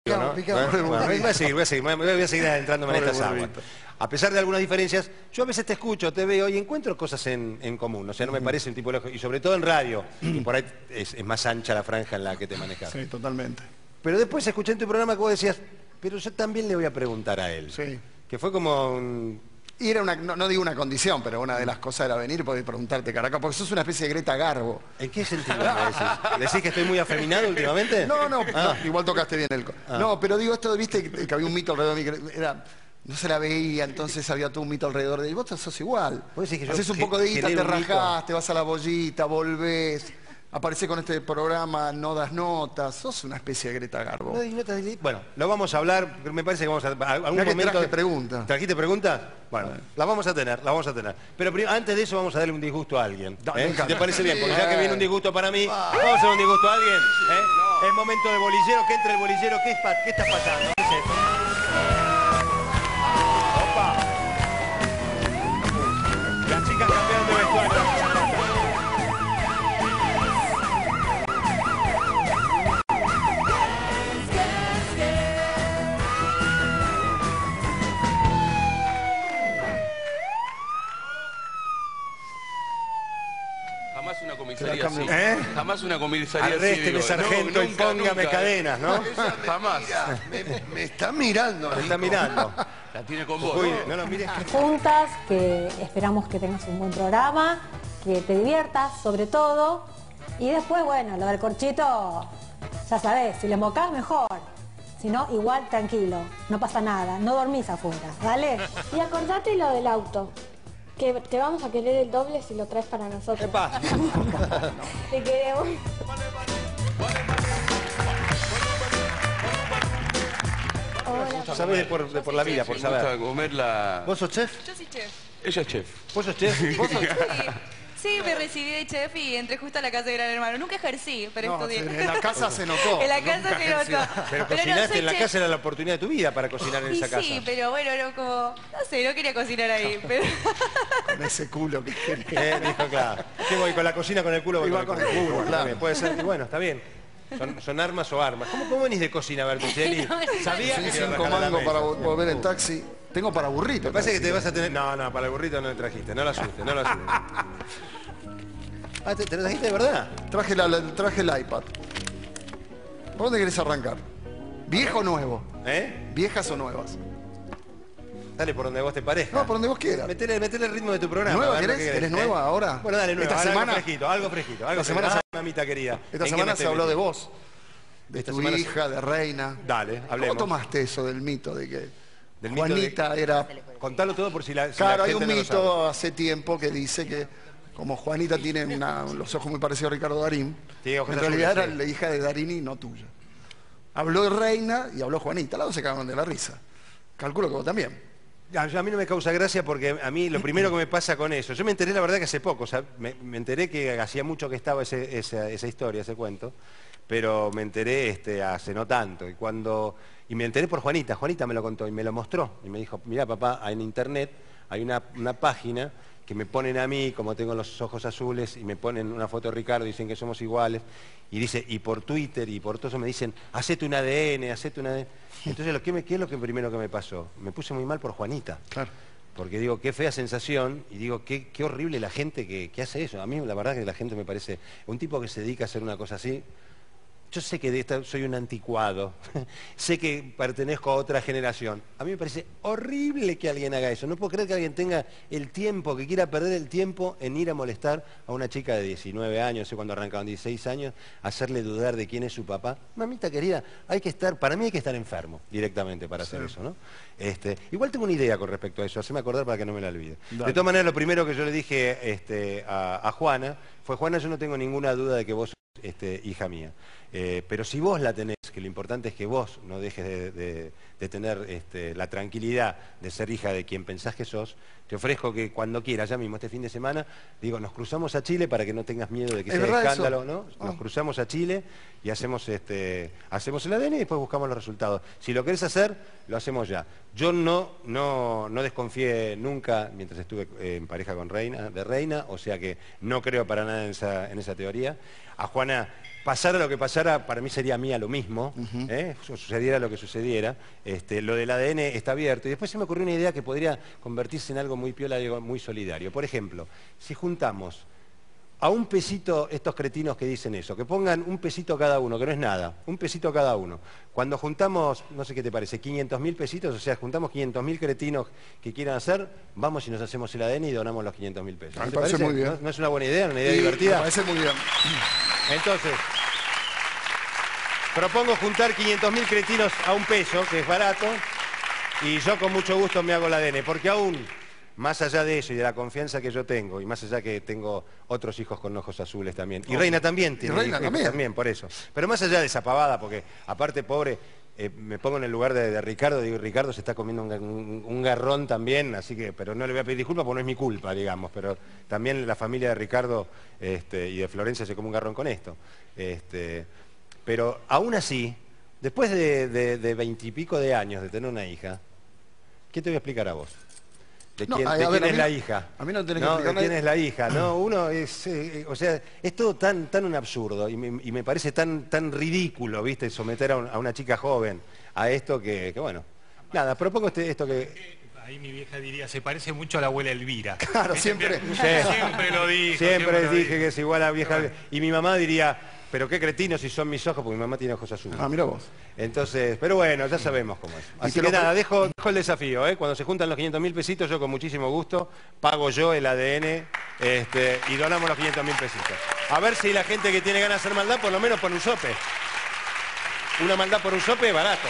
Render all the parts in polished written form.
¿no? Bueno, voy a seguir adentrándome en estas aguas. A pesar de algunas diferencias, yo a veces te escucho, te veo y encuentro cosas en común. O sea, no me parece un tipo lógico. Y sobre todo en radio, y por ahí es más ancha la franja en la que te manejas. Sí, totalmente. Pero después escuché en tu programa que vos decías, pero yo también le voy a preguntar a él. Sí. Que fue como un... Y era una, no digo una condición, pero una de las cosas era venir y poder preguntarte, Caracas, porque sos una especie de Greta Garbo. ¿En qué sentido me decís? ¿Decís que estoy muy afeminado últimamente? No, igual tocaste bien el... No, pero digo esto, viste que había un mito alrededor de mí, que era... No se la veía, entonces había todo un mito alrededor de... Y vos sos igual. Haces un poco de guita, te rajás, te vas a la bollita, volvés... Aparece con este programa, no das notas, sos una especie de Greta Garbo. No, bueno, lo vamos a hablar, me parece que vamos a... algún momento... traje preguntas. ¿Trajiste preguntas? Bueno, las vamos a tener, las vamos a tener. Pero antes de eso vamos a darle un disgusto a alguien. Si te parece bien, porque ya que viene un disgusto para mí, vamos a hacer un disgusto a alguien. Es momento de bolillero, que entre el bolillero, ¿qué está pasando? ¿Qué es esto? ¡Opa! Las chicas cambiaron de vestuario. Jamás una comisaría así. Jamás una comisaría así. Arrésteme, sargento, y póngame cadenas, ¿no? Jamás. Me está mirando. Me está mirando. La tiene con vos. No lo mires. Juntas, que esperamos que tengas un buen programa, que te diviertas sobre todo. Y después, bueno, lo del corchito, ya sabés, si le mocás mejor. Si no, igual tranquilo, no pasa nada, no dormís afuera, ¿vale? Y acordate lo del auto. Que te vamos a querer el doble si lo traes para nosotros. ¡Epa! Te queremos. Hola. Sabés de por la vida, por saber. Me gusta comer la... ¿Vos sos chef? Yo soy chef. Ella es chef. ¿Vos sos chef? ¿Vos sos chef? Sí, me recibí de chef y entré justo a la casa de Gran Hermano. Nunca ejercí, pero estudié. En la casa se notó. En la casa se notó. Pero cocinaste en la casa, era la oportunidad de tu vida para cocinar en esa casa. Sí, pero bueno, era como... No sé, no quería cocinar ahí, pero... Con ese culo que querés. Dijo, claro. ¿Qué voy? ¿Con la cocina, con el culo? Voy con el culo, claro. También, puede ser. Y bueno, está bien. ¿Son armas o armas? ¿Cómo venís de cocina, Bertuccelli? Sabía que 5 mangos para volver en taxi. Tengo para burrito. Me parece que te vas a tener... No, para el burrito no le trajiste. No lo asustes, no lo asustes. Ah, ¿te lo trajiste de verdad? Traje el iPad. ¿Por dónde querés arrancar? ¿Viejo o nuevo? ¿Viejas o nuevas? Dale por donde vos te parezca. No, por donde vos quieras. Metele el ritmo de tu programa. ¿Nueva querés? ¿Eres nueva ahora? Bueno, dale, nueva. Esta semana... Algo fresquito. Esta semana, mamita querida. Esta semana se habló de vos. De tu hija, de Reina. Dale, hablemos. ¿Cómo tomaste eso del mito de que del Juanita era... Contalo todo por si la Claro, hay gente un no lo mito sabe. hace tiempo que dice que como Juanita tiene los ojos muy parecidos a Ricardo Darín, en realidad era la hija de Darín y no tuya. Habló Reina y habló Juanita, las dos se cagaron de la risa. Calculo que vos también. A mí no me causa gracia porque a mí lo primero que me pasa con eso, yo me enteré la verdad que hace poco, o sea, me enteré que hacía mucho que estaba esa historia, ese cuento, pero me enteré hace no tanto. Y me enteré por Juanita me lo contó y me lo mostró. Y me dijo, mira papá, en internet hay una página que me ponen a mí, como tengo los ojos azules, y me ponen una foto de Ricardo, dicen que somos iguales, y dice, y por Twitter y por todo eso me dicen, hacete un ADN, hacete un ADN. Entonces, ¿qué es lo que primero que me pasó? Me puse muy mal por Juanita. Claro. Porque digo, qué fea sensación, y digo, qué horrible la gente que hace eso. A mí la verdad que la gente me parece, un tipo que se dedica a hacer una cosa así, yo sé que soy un anticuado, sé que pertenezco a otra generación. A mí me parece horrible que alguien haga eso. No puedo creer que alguien tenga el tiempo, que quiera perder el tiempo en ir a molestar a una chica de 19 años, no sé cuándo arrancaban, 16 años, hacerle dudar de quién es su papá. Mamita querida, para mí hay que estar enfermo directamente para hacer eso, ¿no? Igual tengo una idea con respecto a eso, haceme acordar para que no me la olvide. Dale. De todas maneras, lo primero que yo le dije a Juana fue, Juana, yo no tengo ninguna duda de que vos hija mía. Pero si vos la tenés, que lo importante es que vos no dejes de tener la tranquilidad de ser hija de quien pensás que sos, te ofrezco que cuando quieras, ya mismo este fin de semana, digo, nos cruzamos a Chile para que no tengas miedo de que sea escándalo, ¿no? Nos cruzamos a Chile y hacemos el ADN y después buscamos los resultados. Si lo querés hacer, lo hacemos ya. Yo no desconfié nunca mientras estuve en pareja con Reina, o sea que no creo para nada en esa teoría. A Juana pasara lo que pasara, para mí sería mía lo mismo, sucediera lo que sucediera, lo del ADN está abierto. Y después se me ocurrió una idea que podría convertirse en algo muy piola, algo muy solidario. Por ejemplo, si juntamos a un pesito estos cretinos que dicen eso, que pongan un pesito cada uno, que no es nada, un pesito cada uno. Cuando juntamos, no sé qué te parece, 500.000 pesitos, o sea, juntamos 500.000 cretinos que quieran hacer, vamos y nos hacemos el ADN y donamos los 500.000 pesos. Me parece muy bien. ¿No es una buena idea, una idea divertida? Me parece muy bien. Entonces, propongo juntar 500.000 cretinos a un peso, que es barato, y yo con mucho gusto me hago el ADN, porque aún... Más allá de eso y de la confianza que yo tengo, y más allá que tengo otros hijos con ojos azules también, y Reina también tiene hijos también, por eso. Pero más allá de esa pavada, porque aparte, pobre, me pongo en el lugar de Ricardo, digo, Ricardo se está comiendo un garrón también, así que, pero no le voy a pedir disculpas porque no es mi culpa, digamos, pero también la familia de Ricardo y de Florencia se come un garrón con esto. Pero aún así, después de 20 y pico de años de tener una hija, ¿qué te voy a explicar a vos? ¿De quién es la hija? A mí no tenés que explicar ¿de quién es la hija? No, uno es... o sea, es todo tan un absurdo y me parece tan ridículo, ¿viste? Someter a una chica joven a esto que bueno. Nada, propongo esto que... Ahí mi vieja diría, se parece mucho a la abuela Elvira. Claro, siempre. Siempre lo dijo. Siempre dije que es igual a la vieja... Y mi mamá diría... Pero qué cretino si son mis ojos, porque mi mamá tiene ojos azules. Ah, mira vos. Entonces, pero bueno, ya sabemos cómo es. Así que nada, dejo el desafío, Cuando se juntan los 500.000 pesitos, yo con muchísimo gusto pago yo el ADN y donamos los 500.000 pesitos. A ver si la gente que tiene ganas de hacer maldad, por lo menos pone un sope. Una maldad por un sope es barato.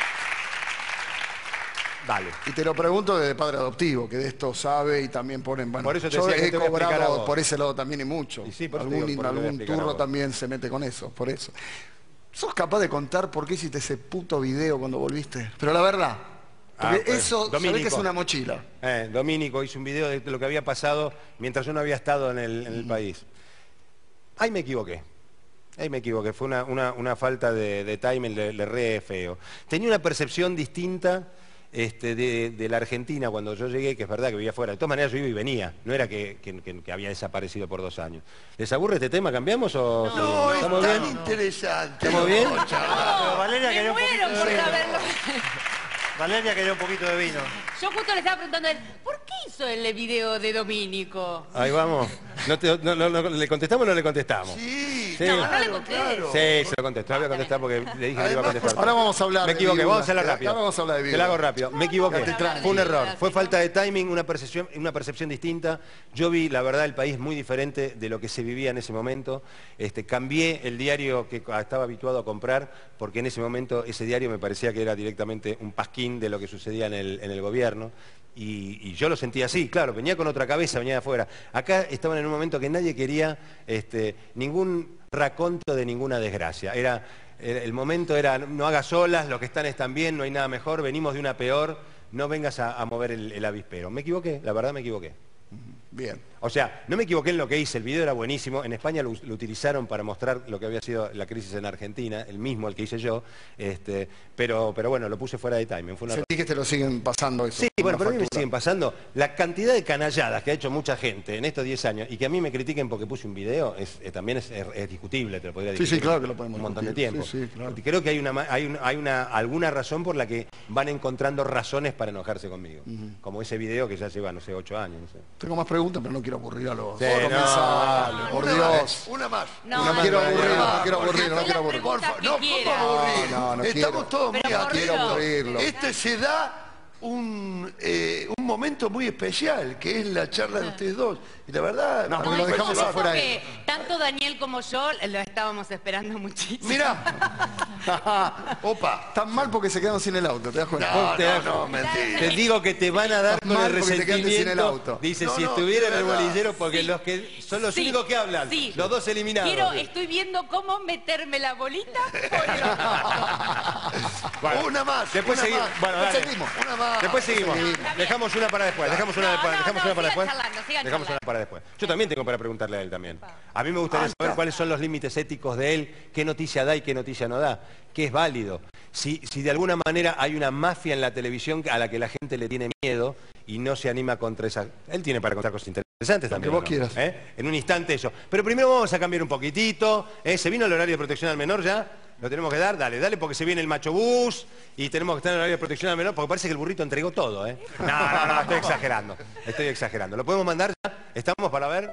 Dale. Y te lo pregunto desde padre adoptivo, que de esto sabe y también ponen... Bueno, por eso te yo decía que he te voy a explicar a cobrado vos. por ese lado también y mucho. Y sí, por algún turro también se mete con eso, por eso. ¿Sos capaz de contar por qué hiciste ese puto video cuando volviste? Pero la verdad, porque eso sabés que es una mochila. Domínico hizo un video de lo que había pasado mientras yo no había estado en el país. Ahí me equivoqué. Fue una falta de timing, le re feo. Tenía una percepción distinta de la Argentina cuando yo llegué, que es verdad que vivía afuera. De todas maneras yo iba y venía, no era que había desaparecido por 2 años. ¿Les aburre este tema? ¿Cambiamos o...? No, ¿Estamos es tan bien? interesante. ¿Estamos bien? No, Valeria me quería un muero poquito por de vino. saberlo. Valeria quería un poquito de vino. Yo justo le estaba preguntando a él, ¿por qué hizo el video de Domínico? Ahí vamos. ¿Le contestamos o no le contestamos? Sí, Sí. No, no le conté. Sí, se lo contestó. Voy a contestar porque le dije que le iba a contestar. Ahora vamos a hablar Me equivoqué, de vamos a hacerlo Viuda. rápido. Ahora vamos a hablar de Te Viuda. lo hago rápido. Me equivoqué. Fue un error. Viuda, Fue sí. falta de timing, una percepción distinta. Yo vi, la verdad, el país muy diferente de lo que se vivía en ese momento. Cambié el diario que estaba habituado a comprar porque en ese momento ese diario me parecía que era directamente un pasquín de lo que sucedía en el gobierno. Y yo lo sentía así, claro, venía con otra cabeza, venía de afuera. Acá estaban en un momento que nadie quería ningún raconto de ninguna desgracia. El momento era, no hagas olas, los que están bien, no hay nada mejor, venimos de una peor, no vengas a mover el avispero. Me equivoqué, la verdad me equivoqué. Bien. O sea, no me equivoqué en lo que hice, el video era buenísimo, en España lo utilizaron para mostrar lo que había sido la crisis en Argentina, el que hice yo, pero bueno, lo puse fuera de timing. Fue una... Sentí que te lo siguen pasando eso. Sí, bueno, pero a mí me factura. siguen pasando. La cantidad de canalladas que ha hecho mucha gente en estos 10 años y que a mí me critiquen porque puse un video, también es discutible, te lo podría decir. Sí, claro que lo podemos un montón de discutir. tiempo. Sí, claro. Creo que hay alguna razón por la que van encontrando razones para enojarse conmigo. Como ese video que ya lleva, no sé, 8 años. No sé. Tengo más preguntas, pero no quiero aburrir a los Sí, comensales, por Dios. Una más. No, No quiero aburrir, no, no quiero porque aburrir, no son quiero las aburrir. preguntas que No, quiera. ¿cómo aburrir? No, Estamos quiero. todos muy Pero por atentos. Quiero aburrirlo. Se da un momento muy especial, que es la charla de ustedes dos. Y la verdad... No, porque No, lo yo dejamos supongo afuera ahí. que tanto Daniel como yo lo estábamos esperando muchísimo. Mirá. Opa. Tan mal porque se quedaron sin el auto, ¿te das cuenta? No, mentira. Te digo que te van a dar con Mal el porque te quedaste sin el resentimiento. auto. Dice, No, si no, estuviera en de el verdad. bolillero, porque Sí. los que son los Sí. únicos que hablan, Sí. los dos eliminados. Estoy viendo cómo meterme la bolita por el Bueno, Una más. Después una seguimos. más. Bueno, dale. Seguimos. Una más. Después seguimos. Dejamos una para después. Dejamos una No, para no, dejamos no, una para sigan después. charlando, sigan Dejamos una charlando. para después. Yo también tengo para preguntarle a él también. A mí me gustaría saber cuáles son los límites éticos de él, qué noticia da y qué noticia no da, qué es válido. Si de alguna manera hay una mafia en la televisión a la que la gente le tiene miedo y no se anima contra esa... Él tiene para contar cosas interesantes. interesantes también. Lo que vos quieras. En un instante eso. Pero primero vamos a cambiar un poquitito. ¿Se vino el horario de protección al menor ya? ¿Lo tenemos que dar? Dale, dale, porque se viene el macho bus y tenemos que estar en el horario de protección al menor, porque parece que el burrito entregó todo, ¿eh? No, estoy exagerando. Estoy exagerando. ¿Lo podemos mandar ya? ¿Estamos para ver?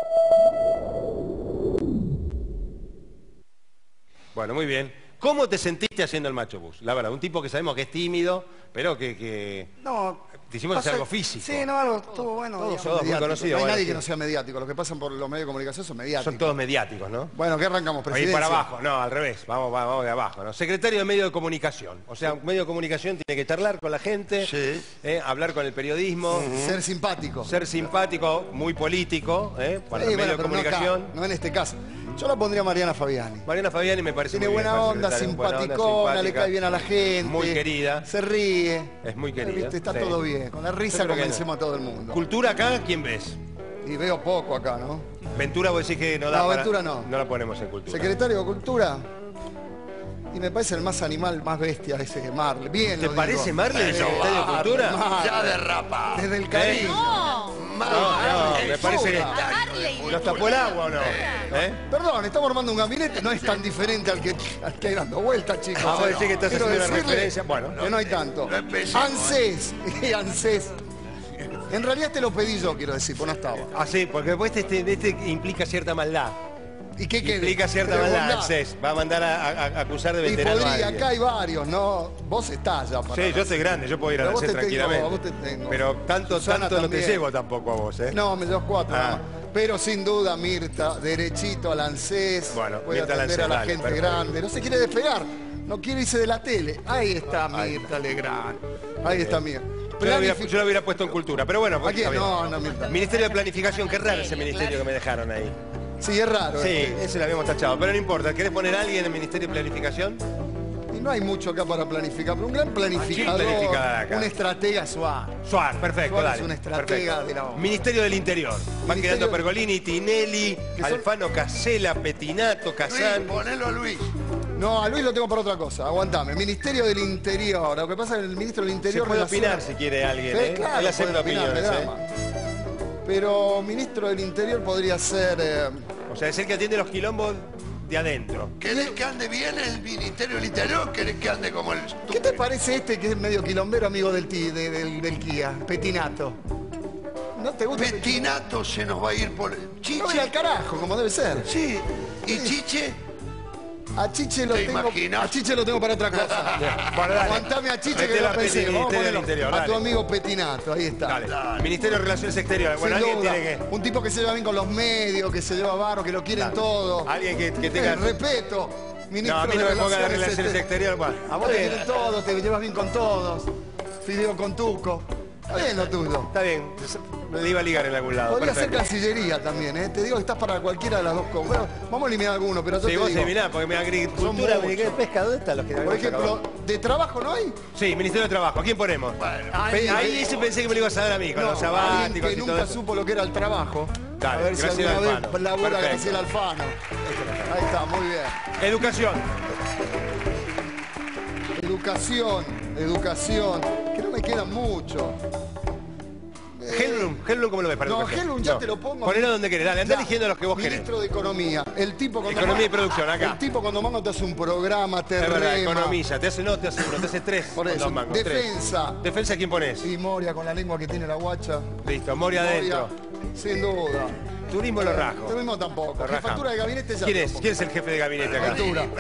Bueno, muy bien. ¿Cómo te sentiste haciendo el macho bus? La verdad, un tipo que sabemos que es tímido, pero que... No, te hicimos hacer algo físico. Sí, no, algo estuvo bueno. Todos muy conocidos. No hay nadie sí. que no sea mediático. Los que pasan por los medios de comunicación son mediáticos. Son todos mediáticos, ¿no? Bueno, ¿qué arrancamos, presidencia? Ahí para abajo, no, al revés. Vamos de abajo, ¿no? Secretario de Medio de Comunicación. O sea, un medio de comunicación tiene que charlar con la gente, hablar con el periodismo. Ser simpático. Ser simpático, muy político, para el medio de comunicación. No en este caso. Yo la pondría a Mariana Fabiani. Mariana Fabiani me parece tiene muy bien. Tiene buena onda, simpaticona, le cae bien a la gente. Muy querida. Se ríe. Es muy querida. Está todo bien. Con la risa convencemos a todo el mundo. ¿Cultura acá? ¿Quién ves? Y veo poco acá, ¿no? Ventura, vos decís que no da. No, Ventura no. No la ponemos en cultura. Secretario de Cultura. Y me parece el más animal, más bestia ese que Marley. Bien, ¿Te parece Marley el secretario de Cultura? Marley. Ya derrapa. Desde el cariño. No, me parece que... ¿Nos tapó el agua o no? Perdón, estamos armando un gabinete, no es tan diferente al que hay dando vueltas, chicos. Vamos a decir que estás haciendo una referencia. Bueno, que no hay tanto. ANSES, ANSES. En realidad te lo pedí yo, quiero decir, pues no estaba. Ah, sí, porque después este implica cierta maldad. ¿Y qué queda? Implica cierta maldad, ANSES. Va a mandar a acusar de veterano. Y acá hay varios, ¿no? Vos estás ya para... Sí, yo soy grande, yo puedo ir a ANSES tranquilamente. Vos te tengo. Pero tanto no te llevo tampoco a vos, ¿eh? No, me llevas 4. Pero sin duda, Mirta, derechito al ANSES. Bueno, voy a atender a la gente grande. No se quiere despegar, no quiere irse de la tele. Ahí está Mirta Legrand. Ahí está Mirta. Yo lo hubiera puesto en cultura, pero bueno. Aquí no, Mirta. Ministerio de Planificación, qué raro ese ministerio que me dejaron ahí. Sí, es raro. Sí, ese lo habíamos tachado, pero no importa. ¿Querés poner a alguien en el Ministerio de Planificación? Y no hay mucho acá para planificar, pero un gran planificador, un estratega Suárez. Suárez, perfecto, Suárez dale. Es un estratega de la... Ministerio del Interior. Van quedando Pergolini, Tinelli, Alfano Casella, Petinato, Casán. Luis, ponelo a Luis. No, a Luis lo tengo para otra cosa. Aguantame. Ministerio del Interior. Lo que pasa es que el ministro del Interior... Se puede opinar si quiere alguien, sí, claro, él acepta opiniones, Pero ministro del Interior podría ser... O sea, es el que atiende los quilombos de adentro. ¿Querés que ande bien el Ministerio del Interior o querés que ande como el... ¿Qué te parece este que es medio quilombero, amigo del Kia? Petinato. ¿No te gusta? Petinato se nos va a ir por... Chiche. No, al carajo, como debe ser. Sí. ¿Y Chiche? A Chiche lo tengo para otra cosa. Bueno, aguantame a Chiche que lo pensé. Vamos a ponerlo a tu amigo Petinato, ahí está. Dale. Ministerio de Relaciones Exteriores. Bueno, alguien tiene que... Un tipo que se lleva bien con los medios, que se lleva barro, que lo quieren todo. Alguien que tenga... respeto. Ministro a mí no me ponga de Relaciones Exteriores. A vos te quieren todos, te llevas bien con todos. Fideo con Tuco. Está bien lo tuyo. Está bien. Me iba a ligar en algún lado. Podría ser Cancillería también, ¿eh? Te digo que estás para cualquiera de las dos cosas. Bueno, vamos a eliminar alguno, pero yo te digo... Sí, vos eliminás, porque me agricultura, me pesca, ¿dónde están los que... Por ejemplo, ¿de trabajo no hay? Sí, Ministerio de Trabajo. ¿A quién ponemos? Bueno, ahí sí pensé que me lo ibas a dar a mí, con los sabáticos que nunca supo lo que era el trabajo. Dale, a ver si alguna vez labura Graciela Alfano. Ahí está, muy bien. Educación. Educación. Que no me queda mucho. Hellblum, ¿cómo lo ves para educación? Hellblum ya te lo pongo. Ponelo donde querés, dale, andá eligiendo los que vos querés. Ministro de Economía. El tipo cuando Economía y producción, acá. El tipo cuando mando te hace un programa, te rema. Es verdad, economiza. te hace uno, te hace tres. Por eso, defensa. Tres. ¿Defensa quién pones? Y Moria con la lengua que tiene la guacha. Listo, Moria adentro. Sin duda. Turismo lo rajo. Turismo tampoco. Jefatura de gabinete ya. ¿Quién es el jefe de gabinete acá?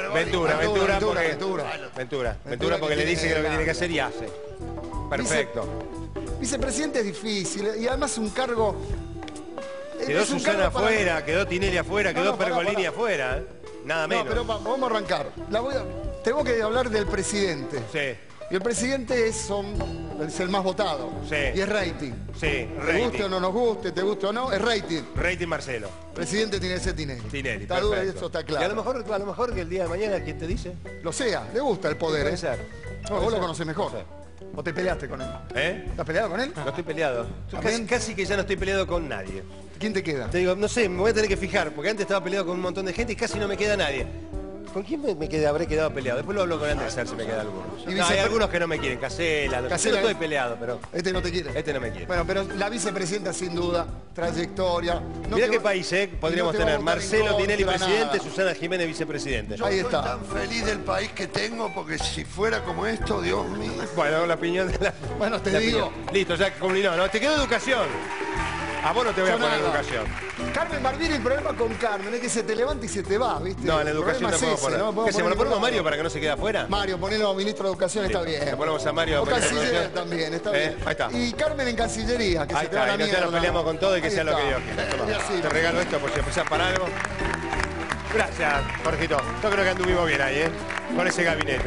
Ventura porque le dice que lo que tiene que hacer y hace. Perfecto. Vicepresidente es difícil y además un cargo... Quedó Susana afuera, quedó Tinelli afuera, quedó Pergolini afuera. Nada menos. No, pero vamos a arrancar. Tengo que hablar del presidente. Sí. Y el presidente es el más votado. Sí. Y es rating. Sí, rating. Te guste o no nos guste, te guste o no, es rating. Rating Marcelo. Presidente tiene que ser Tinelli. Tinelli, está duro y eso está claro. Y a lo mejor que el día de mañana, ¿quién te dice? Lo sea, le gusta el poder. Puede ser. Vos lo conocés mejor. ¿O te peleaste con él? ¿Estás peleado con él? No estoy peleado. Casi que ya no estoy peleado con nadie. ¿Quién te queda? Te digo, no sé, me voy a tener que fijar, porque antes estaba peleado con un montón de gente y casi no me queda nadie. ¿Con quién habré quedado peleado? Después lo hablo con Anderson, si me queda algunos. No, hay algunos que no me quieren. Casela, yo no estoy peleado, pero... Este no te quiere. Este no me quiere. Bueno, pero la vicepresidenta sin duda, trayectoria. Mirá qué país, podríamos tener. Marcelo Tinelli presidente, Susana Jiménez vicepresidente. Yo estoy tan feliz del país que tengo, porque si fuera como esto, Dios mío. Bueno, la opinión de la... Bueno, te digo... Listo, ya combinó. No, te quedó educación. A vos no te voy a poner educación. Carmen Barbieri, el problema con Carmen es que se te levanta y se te va, ¿viste? No, en la educación no puedo poner. ¿Que se lo ponemos a Mario para que no se quede afuera? Mario, ponelo ministro de Educación, está bien. Le ponemos a Mario. O canciller también, está bien. Ahí está. Y Carmen en Cancillería, que ahí se te va la mierda. Ahí nos peleamos con todo y que sea lo que Dios quiera. Te regalo esto por si empezás para algo. Gracias, Jorgito. Yo creo que anduvimos bien ahí, con ese gabinete.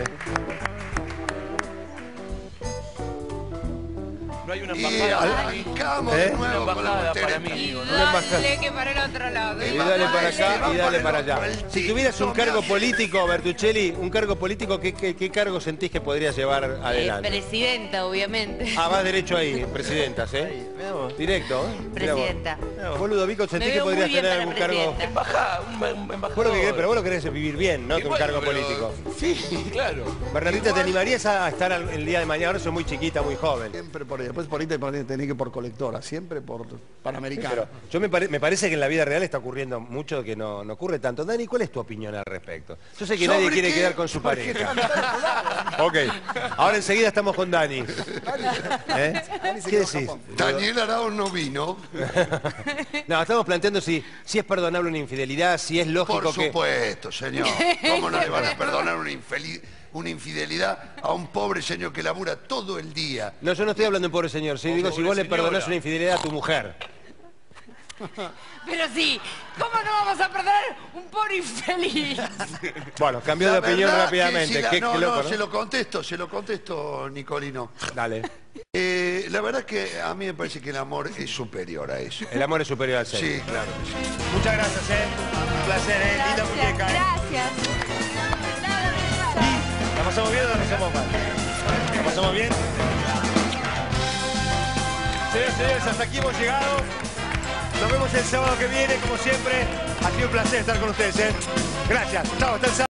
No hay una Y embajada. arrancamos de Una nuevo con la embajada para materia. mí. Dale que para el otro lado. Y dale para acá y dale para allá. Si tuvieras un cargo político, Bertuccelli, un cargo político, ¿qué cargo sentís que podrías llevar adelante? Presidenta, obviamente. Ah, vas derecho ahí, presidentas, Directo, Presidenta. Vos, Ludovico, sentís que podrías tener algún cargo... Embajada, un embajador. Vos lo que querés, pero vos lo querés vivir bien, ¿no? Que un cargo político. Sí, claro. Bernardita, ¿te animarías a estar el día de mañana? Ahora sos muy chiquita, muy joven. Siempre por ahí. Después por ahí te tenés que por colectora, siempre por Panamericana. Pero yo me parece que en la vida real está ocurriendo mucho que no ocurre tanto. Dani, ¿cuál es tu opinión al respecto? Yo sé que nadie quiere quedar con su pareja. Ok, ahora enseguida estamos con Dani. ¿Qué decís? Daniel Arauz no vino. No, estamos planteando si es perdonable una infidelidad, si es lógico Por que... supuesto, señor. ¿Cómo no le van a perdonar una infidelidad a un pobre señor que labura todo el día? No, yo no estoy hablando de un pobre señor. Sí, digo, si vos le perdonás una infidelidad a tu mujer. Pero sí, ¿cómo no vamos a perder un pobre infeliz? Bueno, cambió de opinión rápidamente. Qué loco, ¿no? Se lo contesto, Nicolino. Dale. La verdad que a mí me parece que el amor es superior a eso. El amor es superior al sexo. Sí, claro que sí. Muchas gracias, Un placer, Linda muñeca, Gracias. ¿La pasamos bien o la pasamos mal? ¿La pasamos bien? Señores, señores, hasta aquí hemos llegado. Nos vemos el sábado que viene, como siempre. Ha sido un placer estar con ustedes, Gracias. Chao, hasta el sábado.